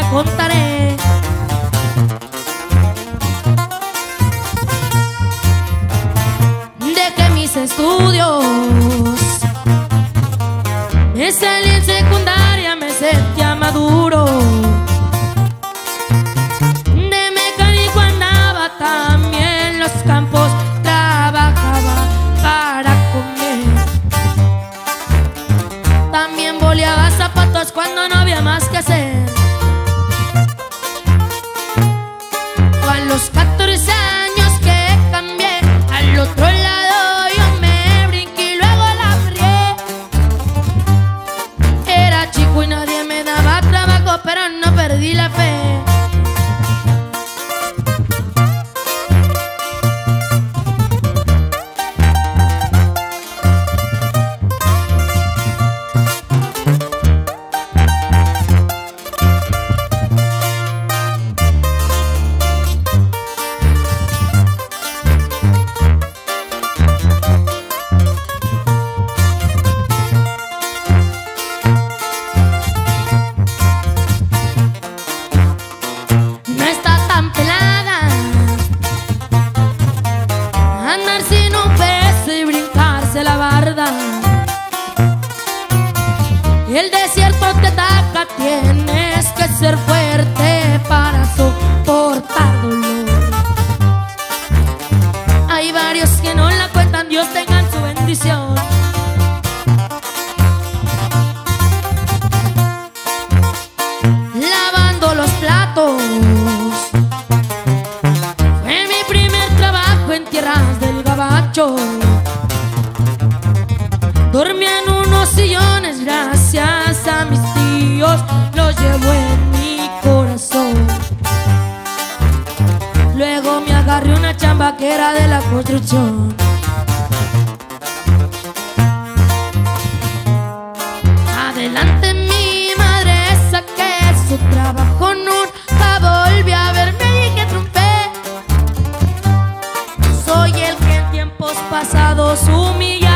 contaré. Dejé mis estudios, me salí en secundaria, me sentía maduro. De mecánico andaba también en los campos, trabajaba para comer. También boleaba zapatos cuando no había más que hacer. A los 14 años que cambié al otro lado, yo me brinqué y luego la frié. Era chico y nadie me daba trabajo, pero no perdí la fe. El desierto te ataca, tienes que ser fuerte para soportar dolor. Hay varios que no la cuentan, Dios tenga su bendición. Lavando los platos fue mi primer trabajo en tierras del Gabacho. Dormía en unos sillones gracias a mis tíos, los llevo en mi corazón. Luego me agarré una chamba que era de la construcción. Adelante mi madre saqué su trabajo, nunca volví a verme y que triunfé. Soy el que en tiempos pasados humillé